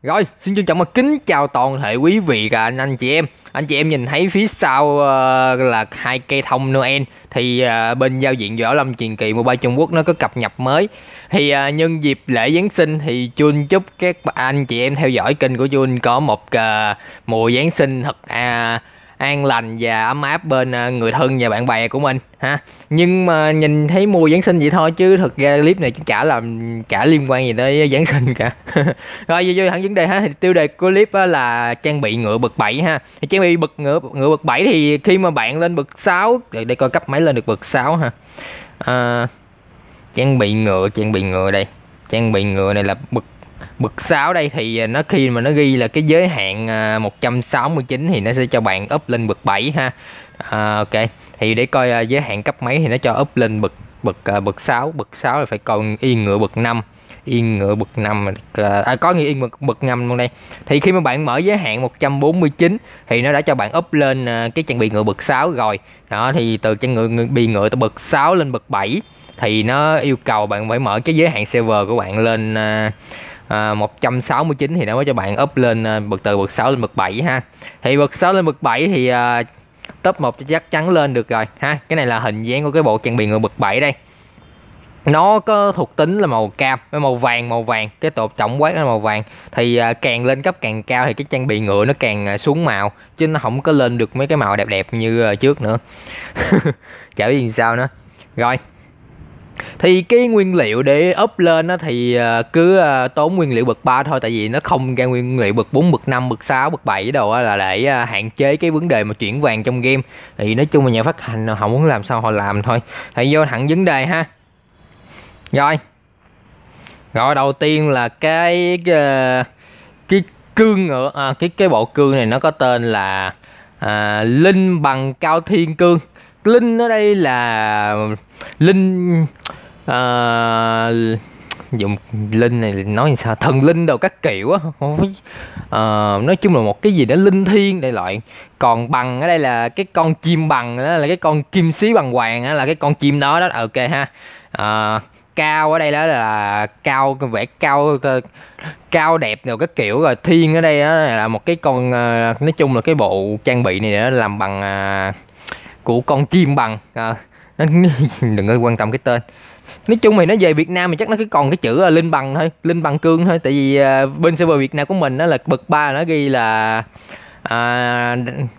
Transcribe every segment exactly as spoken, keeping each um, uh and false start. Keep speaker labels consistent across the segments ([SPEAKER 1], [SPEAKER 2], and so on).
[SPEAKER 1] Rồi, xin trân trọng và kính chào toàn thể quý vị và anh anh chị em. Anh chị em nhìn thấy phía sau ờ, là hai cây thông Noel thì ờ, bên giao diện Võ Lâm Truyền Kỳ Mobile Trung Quốc nó có cập nhật mới. Thì ờ, nhân dịp lễ Giáng sinh thì Chun chúc các anh chị em theo dõi kênh của Chun có một ờ, mùa Giáng sinh thật à, an lành và ấm áp bên ờ, người thân và bạn bè của mình ha. Nhưng mà nhìn thấy mùa Giáng sinh vậy thôi chứ thực ra clip này chả làm chả liên quan gì tới Giáng sinh cả. Rồi vô vô thẳng vấn đề ha, thì tiêu đề của clip á là trang bị ngựa bậc bảy ha. Thì trang bị bậc ngựa ngựa bậc bảy thì khi mà bạn lên bậc sáu để, để coi cấp mấy lên được bậc sáu ha. À, trang bị ngựa trang bị ngựa đây. Trang bị ngựa này là bậc bậc sáu đây thì nó khi mà nó ghi là cái giới hạn à, một trăm sáu mươi chín thì nó sẽ cho bạn up lên bậc bảy ha. À, ok. Thì để coi à, giới hạn cấp mấy thì nó cho up lên bậc bậc à, bậc sáu, bậc sáu là phải còn yên ngựa bậc năm. Yên ngựa bậc năm à, có nghĩa yên bậc bậc năm luôn đây. Thì khi mà bạn mở giới hạn một trăm bốn mươi chín thì nó đã cho bạn up lên à, cái trang bị ngựa bậc sáu rồi. Đó thì từ trang ngựa, ngựa bị ngựa từ bậc sáu lên bậc bảy thì nó yêu cầu bạn phải mở cái giới hạn server của bạn lên à, à, một trăm sáu mươi chín thì nó mới cho bạn up lên à, bậc từ bậc sáu lên bậc bảy ha. Thì bậc sáu lên bậc bảy thì à, top một chắc chắn lên được rồi ha. Cái này là hình dáng của cái bộ trang bị ngựa bậc bảy đây. Nó có thuộc tính là màu cam, màu vàng màu vàng, cái tột trọng quát là màu vàng. Thì à, càng lên cấp càng cao thì cái trang bị ngựa nó càng à, xuống màu chứ nó không có lên được mấy cái màu đẹp đẹp như à, trước nữa. Chả biết gì sao nữa. Rồi. Thì cái nguyên liệu để up lên đó thì à, cứ à, tốn nguyên liệu bậc ba thôi, tại vì nó không ra nguyên liệu bậc bốn, bậc năm, bậc sáu, bậc bảy đồ là để à, hạn chế cái vấn đề mà chuyển vàng trong game. Thì nói chung là nhà phát hành họ muốn làm sao họ làm thôi. Thì vô thẳng vấn đề ha. Rồi. Rồi đầu tiên là cái cái, cái cương ngựa à, cái cái bộ cương này nó có tên là à, Linh Bằng Cao Thiên Cương. Linh ở đây là linh à, dùng linh này nói như sao, thần linh đồ các kiểu á, à, nói chung là một cái gì đó linh thiêng đại loại. Còn bằng ở đây là cái con chim bằng, đó là cái con kim xí bằng hoàng, đó là cái con chim đó đó. Ok ha. À, cao ở đây đó là cao, vẽ cao cao đẹp rồi các kiểu. Rồi thiên ở đây đó là một cái con, nói chung là cái bộ trang bị này đó làm bằng của con chim bằng à, đừng có quan tâm cái tên. Nói chung thì nó về Việt Nam thì chắc nó cứ còn cái chữ Linh Bằng thôi, Linh Bằng Cương thôi. Tại vì uh, bên server Việt Nam của mình nó là bậc ba, nó ghi là uh,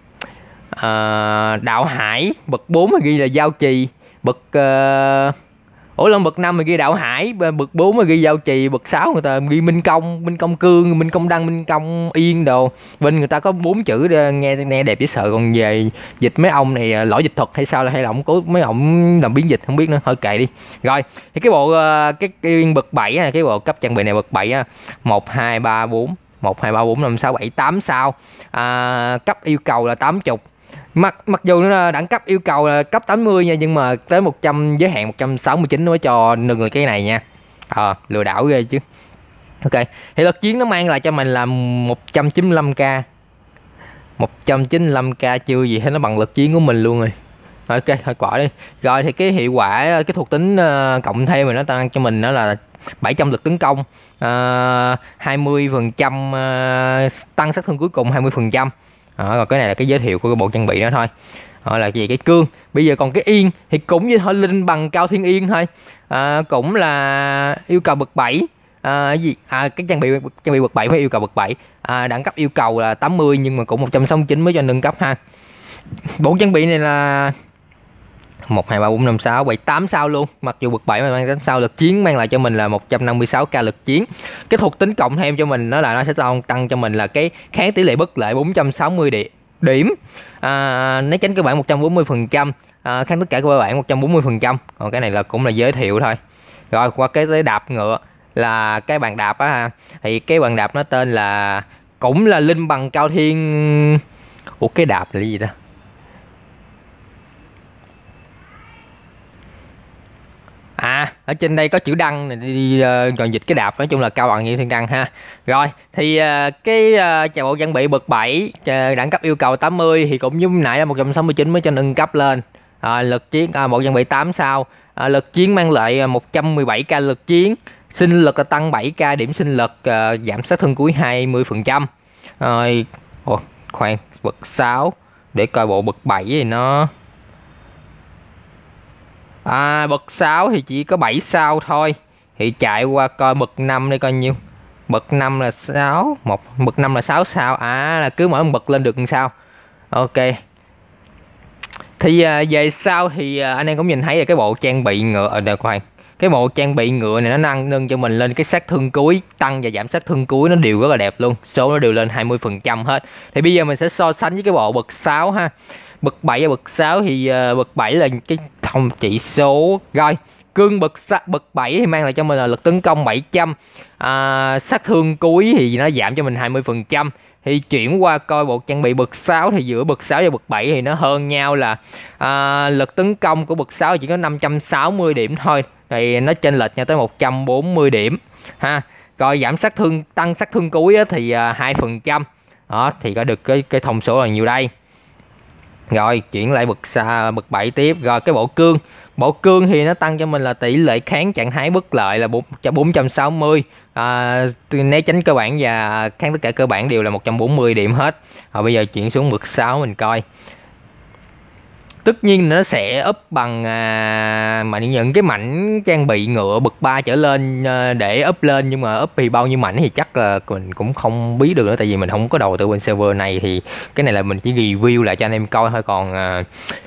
[SPEAKER 1] uh, Đạo Hải, bậc bốn mà ghi là Giao Trì, bậc uh, ủa lần bậc năm mà ghi Đạo Hải, bậc bốn mà ghi Giao Trì, bậc sáu người ta ghi Minh Công, Minh Công Cương, Minh Công Đăng, Minh Công Yên đồ. Bên người ta có bốn chữ nghe nghe đẹp dễ sợ, còn về dịch mấy ông này lỗi dịch thuật hay sao, là hay là ông cố mấy ông làm biến dịch không biết nữa, thôi kệ đi. Rồi thì cái bộ cái, cái bậc bảy này, cái bộ cấp trang bị này bậc bảy á, một hai ba bốn một hai ba bốn năm sáu bảy tám sao. À, cấp yêu cầu là tám mươi. Mặc mặc dù nó đẳng cấp yêu cầu là cấp tám mươi nha, nhưng mà tới một trăm, giới hạn một trăm sáu mươi chín nó mới cho nâng người cái này nha. Ờ, à, lừa đảo ghê chứ. Ok, thì lực chiến nó mang lại cho mình là một trăm chín mươi lăm k. một trăm chín mươi lăm k chưa gì hết, nó bằng lực chiến của mình luôn rồi. Ok, thôi quả đi. Rồi thì cái hiệu quả, cái thuộc tính uh, cộng thêm mà nó tăng cho mình đó là bảy trăm lực tấn công, uh, hai mươi phần trăm uh, tăng sát thương cuối cùng hai mươi phần trăm. Đó, rồi cái này là cái giới thiệu của cái bộ trang bị đó thôi. Đó là cái gì, cái cương. Bây giờ còn cái yên thì cũng như thôi, Linh Bằng Cao Thiên Yên thôi. À, cũng là yêu cầu bậc bảy. À, gì à, cái trang bị trang bị bậc bảy phải yêu cầu bậc bảy. À, đẳng cấp yêu cầu là tám mươi nhưng mà cũng một trăm sáu mươi chín mới cho nâng cấp ha. Bộ trang bị này là một hai ba bốn năm sáu bảy tám sao luôn, mặc dù bậc bảy mà mang tám sao. Lực chiến mang lại cho mình là một trăm năm mươi sáu k lực chiến. Cái thuộc tính cộng thêm cho mình đó là nó sẽ tăng, tăng cho mình là cái kháng tỷ lệ bất lợi bốn trăm sáu mươi điểm, điểm. À, né tránh cơ bản một trăm bốn mươi phần trăm, à, kháng tất cả cơ bản một trăm bốn mươi phần trăm. Còn cái này là cũng là giới thiệu thôi. Rồi qua cái tới đạp ngựa là cái bàn đạp á, thì cái bàn đạp nó tên là cũng là Linh Bằng Cao Thiên. Ủa cái đạp là gì đó? À, ở trên đây có chữ đăng này, đi uh, còn dịch cái đạp, nói chung là cao bằng như thiên đăng ha. Rồi, thì uh, cái uh, bộ trang bị bậc bảy, uh, đẳng cấp yêu cầu tám mươi thì cũng giống nãy là một trăm sáu mươi chín mới cho nâng cấp lên. À, lực chiến, à, bộ trang bị tám sao, à, lực chiến mang lại một trăm mười bảy k lực chiến, Sinh lực là tăng bảy k điểm sinh lực, uh, giảm sát thương cuối hai mươi phần trăm. Rồi, ồ, khoan, bậc sáu để coi bộ bậc bảy thì nó à bậc sáu thì chỉ có bảy sao thôi. Thì chạy qua coi bậc năm đây coi nhiêu. Bậc năm là sáu, một bậc năm là sáu sao. À là cứ mỗi một bậc lên được làm sao. Ok. Thì à, về sau thì à, anh em cũng nhìn thấy là cái bộ trang bị ngựa ở đây khoan. Cái bộ trang bị ngựa này nó nâng nâng cho mình lên cái sát thương cuối, tăng và giảm sát thương cuối nó đều rất là đẹp luôn. Số nó đều lên hai mươi phần trăm hết. Thì bây giờ mình sẽ so sánh với cái bộ bậc sáu ha. Bậc bảy và bậc sáu thì uh, bậc bảy là cái thông chỉ số rồi. Cương bậc bậc bảy thì mang lại cho mình là lực tấn công bảy trăm, à, sát thương cuối thì nó giảm cho mình hai mươi phần trăm. Thì chuyển qua coi bộ trang bị bậc sáu thì giữa bậc sáu và bậc bảy thì nó hơn nhau là à, lực tấn công của bậc sáu chỉ có năm trăm sáu mươi điểm thôi, thì nó chênh lệch nhau tới một trăm bốn mươi điểm ha. Rồi giảm sát thương, tăng sát thương cuối thì à, hai phần trăm. Đó thì có được cái cái thông số là nhiều đây. Rồi chuyển lại bậc xa bậc bảy tiếp. Rồi cái bộ cương, bộ cương thì nó tăng cho mình là tỷ lệ kháng trạng thái bất lợi là bốn trăm sáu mươi, à, né tránh cơ bản và kháng tất cả cơ bản đều là một trăm bốn mươi điểm hết. Rồi bây giờ chuyển xuống bậc sáu mình coi. Tất nhiên nó sẽ up bằng à, mà những cái mảnh trang bị ngựa bậc ba trở lên à, để up lên, nhưng mà up thì bao nhiêu mảnh thì chắc là mình cũng không biết được nữa, tại vì mình không có đầu tư bên server này. Thì cái này là mình chỉ review lại cho anh em coi thôi, còn à,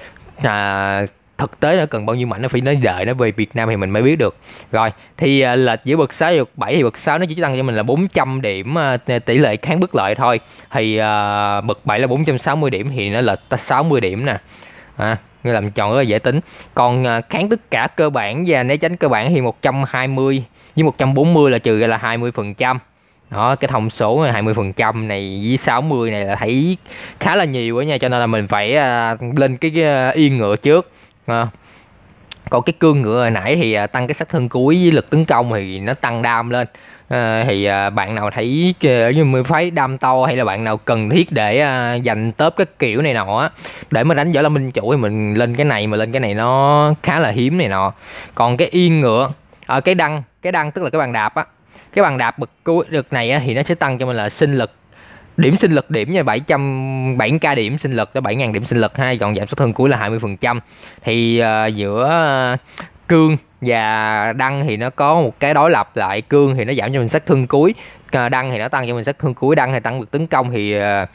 [SPEAKER 1] à, thực tế nó cần bao nhiêu mảnh nó phải nói đợi nó về Việt Nam thì mình mới biết được. Rồi thì à, lệch giữa bậc sáu và bậc bảy thì bậc sáu nó chỉ tăng cho mình là bốn trăm điểm à, tỷ lệ kháng bất lợi thôi. Thì à, bậc bảy là bốn trăm sáu mươi điểm thì nó lệch sáu mươi điểm nè. À, người làm chọn rất là dễ tính. Còn à, kháng tất cả cơ bản và né tránh cơ bản thì một trăm hai mươi với một trăm bốn mươi là trừ ra là hai mươi phần trăm. Đó, cái thông số hai mươi phần trăm này với sáu mươi này là thấy khá là nhiều đó nha, cho nên là mình phải à, lên cái, cái yên ngựa trước. À, còn cái cương ngựa hồi nãy thì à, tăng cái sát thương cuối với lực tấn công thì nó tăng đam lên. À, thì à, bạn nào thấy như mười phái đam to hay là bạn nào cần thiết để à, dành tớp cái kiểu này nọ á, để mà đánh võ lâm minh chủ thì mình lên cái này, mà lên cái này nó khá là hiếm này nọ. Còn cái yên ngựa ở à, cái đăng cái đăng tức là cái bàn đạp á, cái bàn đạp bậc cuối được này á, thì nó sẽ tăng cho mình là sinh lực, điểm sinh lực điểm nha, bảy trăm bảy k điểm sinh lực tới bảy nghìn điểm sinh lực ha. Còn giảm sát thương cuối là hai mươi phần trăm. Thì uh, giữa uh, cương và đăng thì nó có một cái đối lập lại. Cương thì nó giảm cho mình sát thương cuối, uh, đăng thì nó tăng cho mình sát thương cuối. Đăng thì tăng lực tấn công, thì uh,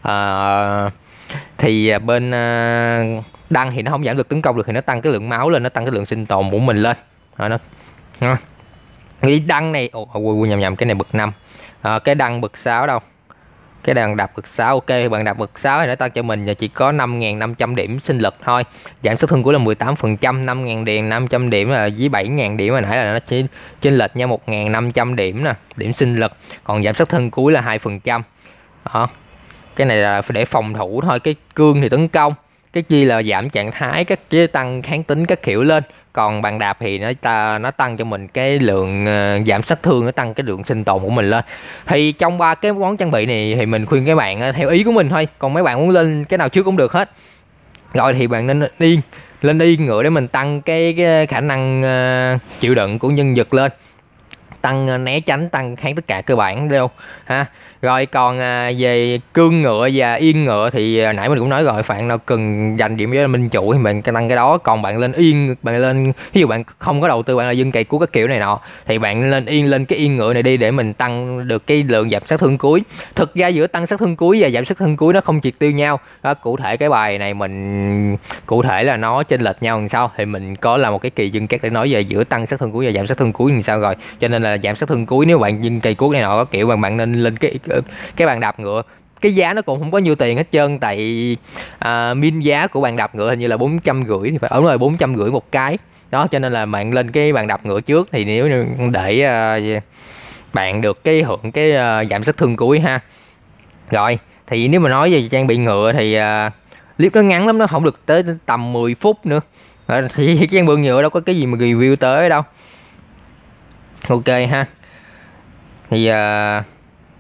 [SPEAKER 1] uh, thì bên uh, đăng thì nó không giảm lực tấn công được, thì nó tăng cái lượng máu lên, nó tăng cái lượng sinh tồn của mình lên. Đó, nó uh. Cái đăng này ồ oh, nhầm nhầm cái này bậc năm. Uh, cái đăng bậc sáu đâu, cái đàn đạp bậc sáu. Ok, bạn đạp bậc sáu thì nó tăng cho mình là chỉ có năm nghìn năm trăm điểm sinh lực thôi. Giảm sát thương của là mười tám phần trăm, năm nghìn điểm, năm trăm điểm là với bảy nghìn điểm hồi nãy là nó chỉ chênh lệch nhau một nghìn năm trăm điểm nè, điểm sinh lực. Còn giảm sát thương cuối là hai phần trăm. Đó. Cái này là để phòng thủ thôi. Cái cương thì tấn công, cái chi là giảm trạng thái, các chế tăng kháng tính các kiểu lên. Còn bàn đạp thì nó ta nó tăng cho mình cái lượng uh, giảm sát thương, nó tăng cái lượng sinh tồn của mình lên. Thì trong ba cái món trang bị này thì mình khuyên các bạn uh, theo ý của mình thôi, còn mấy bạn muốn lên cái nào trước cũng được hết. Rồi thì bạn nên yên lên yên ngựa để mình tăng cái, cái khả năng uh, chịu đựng của nhân vật lên, tăng uh, né tránh, tăng kháng tất cả cơ bản đâu ha. Rồi còn à, về cương ngựa và yên ngựa thì à, nãy mình cũng nói rồi, bạn nào cần dành điểm với minh chủ thì mình tăng cái đó. Còn bạn lên yên, bạn lên ví dụ bạn không có đầu tư, bạn là dân cày cứu các kiểu này nọ, thì bạn lên yên lên cái yên ngựa này đi để mình tăng được cái lượng giảm sát thương cuối. Thực ra giữa tăng sát thương cuối và giảm sát thương cuối nó không triệt tiêu nhau đó. Cụ thể cái bài này mình cụ thể là nó chênh lệch nhau làm sao thì mình có là một cái kỳ dân cắt để nói về giữa tăng sát thương cuối và giảm sát thương cuối làm sao rồi. Cho nên là giảm sát thương cuối nếu bạn dân cày cứu này nọ có kiểu bạn bạn nên lên cái cái bàn đạp ngựa. Cái giá nó cũng không có nhiêu tiền hết trơn, tại à, min giá của bàn đạp ngựa hình như là bốn trăm rưỡi thì phải ở rồi bốn trăm rưỡi một cái đó. Cho nên là bạn lên cái bàn đạp ngựa trước thì nếu để à, bạn được cái hưởng cái à, giảm sát thương cuối ha. Rồi thì nếu mà nói về trang bị ngựa thì à, clip nó ngắn lắm, nó không được tới tầm mười phút nữa à, thì trang bị ngựa đâu có cái gì mà review tới đâu. Ok ha. Thì à,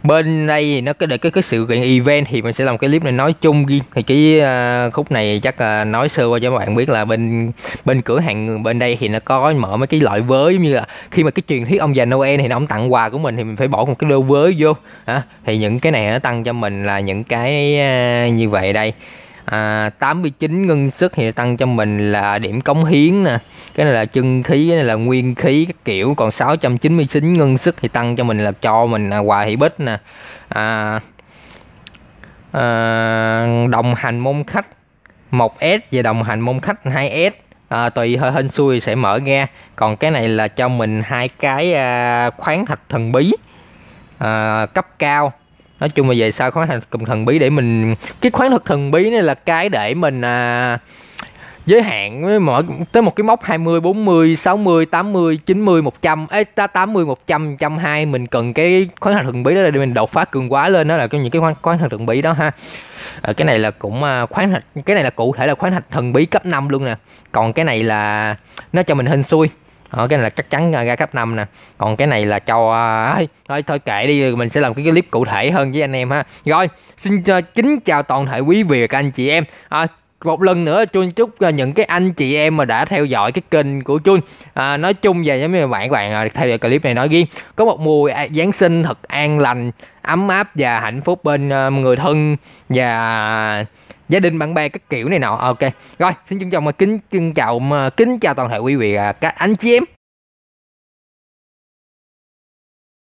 [SPEAKER 1] Bên đây thì nó có để cái cái sự kiện event thì mình sẽ làm cái clip này nói chung riêng. Thì cái uh, khúc này chắc uh, nói sơ qua cho các bạn biết là bên bên cửa hàng bên đây thì nó có mở mấy cái loại vớ, giống như là khi mà cái truyền thuyết ông già Noel thì nó ông tặng quà của mình thì mình phải bỏ một cái đôi vớ vô à, thì những cái này nó tăng cho mình là những cái uh, như vậy đây. À, tám mươi chín ngân sức thì tăng cho mình là điểm cống hiến nè, cái này là chân khí, cái này là nguyên khí các kiểu. Còn sáu trăm chín mươi chín ngân sức thì tăng cho mình là cho mình à, quà thị bích nè. à, à, Đồng hành môn khách một ét và đồng hành môn khách hai ét, à, tùy hơi hên xui sẽ mở ra. Còn cái này là cho mình hai cái à, khoáng thạch thần bí à, cấp cao. Nói chung là về sau khoáng thạch thần bí để mình, cái khoáng thạch thần bí này là cái để mình à, giới hạn với mỗi tới một cái mốc hai mươi, bốn mươi, sáu mươi, tám mươi, chín mươi, một trăm ấy, tám mươi, một trăm, một trăm hai mươi mình cần cái khoáng thạch thần bí đó để mình đột phá cường quá lên, đó là cái những cái khoáng, khoáng thạch thần bí đó ha. À, cái này là cũng à, khoáng thạch, cái này là cụ thể là khoáng thạch thần bí cấp năm luôn nè. Còn cái này là nó cho mình hên xui. Ờ, cái này là chắc chắn ra cấp năm nè. Còn cái này là cho à, thôi thôi kệ đi, mình sẽ làm cái clip cụ thể hơn với anh em ha. Rồi, xin uh, kính chào toàn thể quý vị và các anh chị em. À, một lần nữa Chun chúc những cái anh chị em mà đã theo dõi cái kênh của Chun à, nói chung về giống như bạn các bạn theo dõi clip này nói riêng, có một mùa Giáng sinh thật an lành, ấm áp và hạnh phúc bên uh, người thân và gia đình bạn bè các kiểu này nọ. Ok rồi, xin trân trọng mà kính kính chào mà kính chào toàn thể quý vị và các anh chị em.